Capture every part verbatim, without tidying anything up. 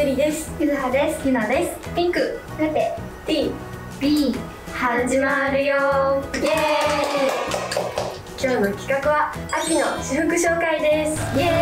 セリです。 ゆずはです。 ゆなです。 ピンク、ラテ、 T、 B、 始まるよ。イエーイ。今日の企画は秋の私服紹介です。イエーイ。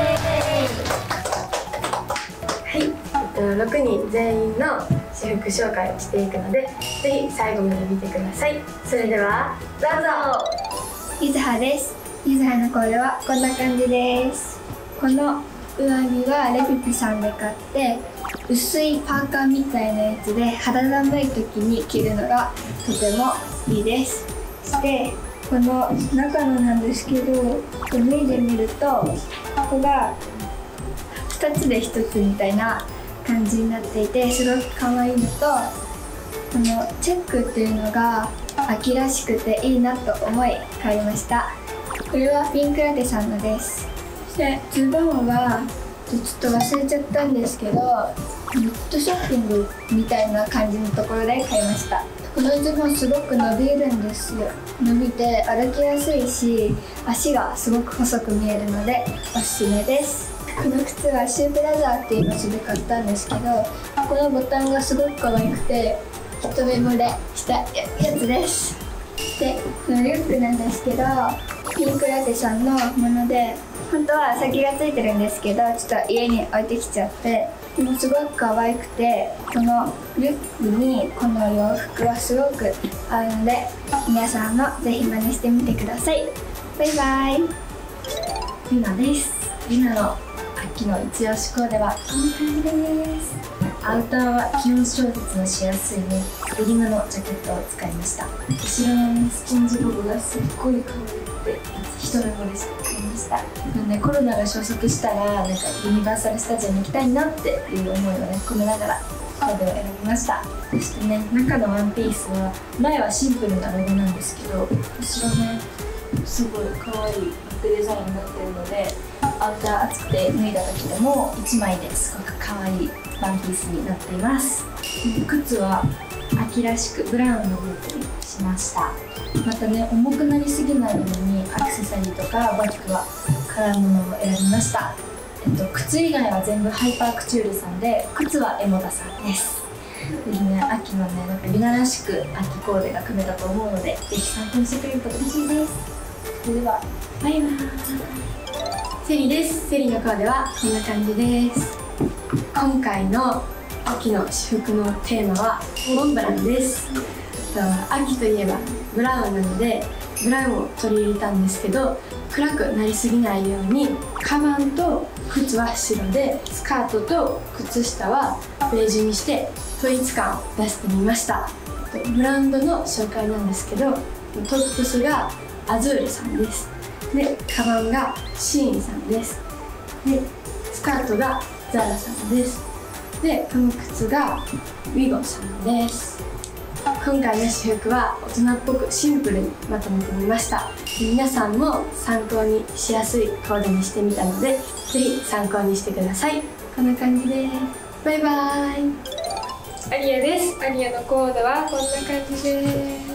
はい、えっと、ろくにん全員の私服紹介をしていくので、ぜひ最後まで見てください。それではどうぞ。 ゆずはです。ゆずはのコーデはこんな感じです。この上着はレピピさんで買って、薄いパーカーみたいなやつで肌寒い時に着るのがとてもいいです。そしてこの中のなんですけど、脱いでみるとここがふたつでひとつみたいな感じになっていて、すごく可愛いのと、このチェックっていうのが秋らしくていいなと思い買いました。これはピンクラテさんのです。そしてズボンはちょっと忘れちゃったんですけど、ネットショッピングみたいな感じのところで買いました。このズボンすごく伸びるんですよ。伸びて歩きやすいし、足がすごく細く見えるのでおすすめです。この靴はシュープラザーっていう場所で買ったんですけど、このボタンがすごく可愛くて一目惚れしたやつです。で、このリュックなんですけど、ピンクラテさんのもので、本当は先がついてるんですけど、ちょっと家に置いてきちゃって、でもすごく可愛くて、このリュックにこの洋服はすごく合うので、皆さんもぜひ真似してみてください。バイバイ。 ゆなです。ゆなの秋の一押しコーデはこんな感じです。アウターは気温調節のしやすいね、デニムのジャケットを使いました。後ろのね、スポンジボブがすっごい可愛くて一目惚れして買いました。なんでコロナが収束したらなんかユニバーサルスタジオに行きたいなっていう思いをね込めながらコーデを選びました。そしてね、中のワンピースは前はシンプルなロゴなんですけど、後ろねすごい可愛いバックデザインになってるので、アウター暑くて脱いだ時でもいちまいですごく可愛いワンピースになっています。靴は秋らしくブラウンのブーツにしました。またね、重くなりすぎないようにアクセサリーとかバッグはカラーものを選びました。えっと、靴以外は全部ハイパークチュールさんで、靴はエモダさんです。ぜひね、秋のね、なんかユナらしく秋コーデが組めたと思うので、ぜひ参考にしてくれると嬉しいです。それではバイバーイ。セリです。セリのコーデはこんな感じです。今回の秋の私服のテーマはモンブランです。秋といえばブラウンなのでブラウンを取り入れたんですけど、暗くなりすぎないようにカバンと靴は白で、スカートと靴下はベージュにして統一感を出してみました。ブランドの紹介なんですけど、トップスがアズールさんです。で、カバンがシーンさんです。で、スカートがザーラさんです。で、この靴がウィゴさんです。今回の私服は大人っぽくシンプルにまとめてみました。皆さんも参考にしやすいコーデにしてみたので、ぜひ参考にしてください。こんな感じです。バイバーイ。 アリアです。アリアのコーデはこんな感じです。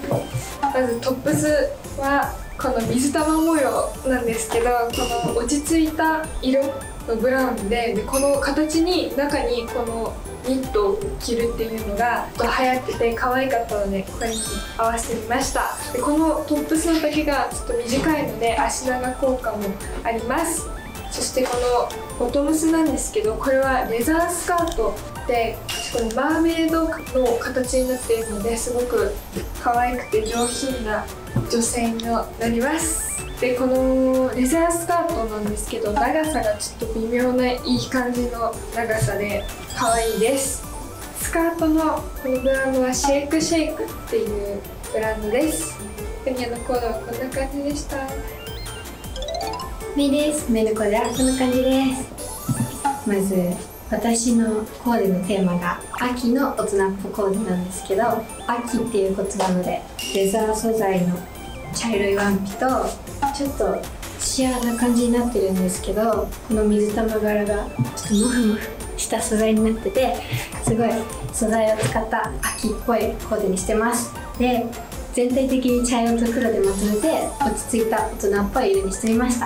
まずトップスはこの水玉模様なんですけど、この落ち着いた色のブラウンで、でこの形に中にこのニットを着るっていうのが流行ってて可愛かったので、これに合わせてみました。でこのトップスの丈がちょっと短いので足長効果もあります。そしてこのボトムスなんですけど、これはレザースカートで、このマーメイドの形になっているので、すごく可愛くて上品な女性になります。でこのレザースカートなんですけど、長さがちょっと微妙ないい感じの長さで可愛いです。スカートのこのブランドはシェイクシェイクっていうブランドです。フニャのコードはこんな感じでした。 メイです。メイのコーデはこんな感じです。まず私のコーデのテーマが秋の大人っぽコーデなんですけど、秋っていうことなのでレザー素材の茶色いワンピとちょっとシアーな感じになってるんですけど、この水玉柄がちょっとモフモフした素材になってて、すごい素材を使った秋っぽいコーデにしてます。で、全体的に茶色と黒でまとめて落ち着いた大人っぽい色にしてみました。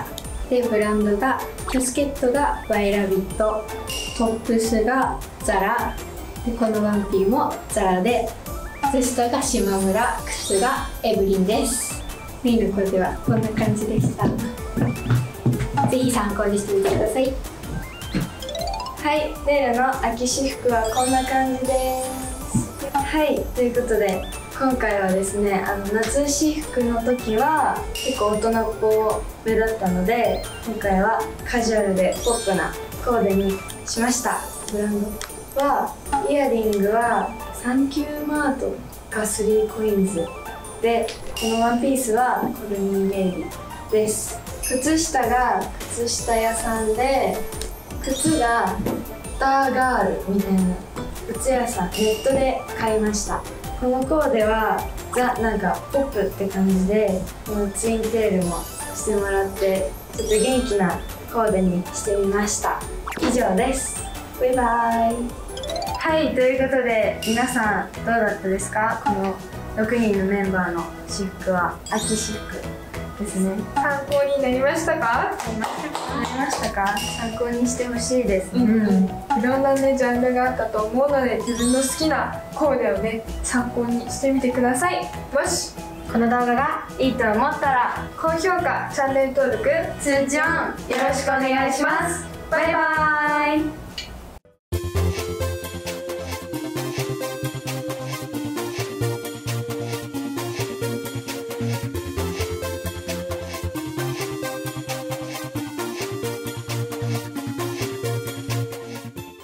でブランドがキャスケットがバイラビット、トップスがザラで、このワンピーもザラで、靴下が島村、靴がエブリンです。メインのコーデはこんな感じでした。ぜひ参考にしてみてください。 はい、ネイルの秋私服はこんな感じです。はい、ということで今回はですね、あの夏私服の時は結構大人っぽめだったので、今回はカジュアルでポップなコーデにしました。ブランドはイヤリングはサンキューマートがスリーコインズで、このワンピースはコルニーメイビーです。靴下が靴下屋さんで、靴がスターガールみたいな靴屋さん、ネットで買いました。このコーデはザなんかポップって感じで、このツインテールもしてもらってちょっと元気なコーデにしてみました。以上です。バイバイ。はい、ということで皆さんどうだったですか？このろくにんのメンバーの私服は秋私服ですね。 参考になりましたか？ なりましたか？参考にしてほしいですね。 うん、いろんなねジャンルがあったと思うので、自分の好きなコーデをね参考にしてみてください。もしこの動画がいいと思ったら高評価、チャンネル登録、通知オンよろしくお願いします。バイバーイ。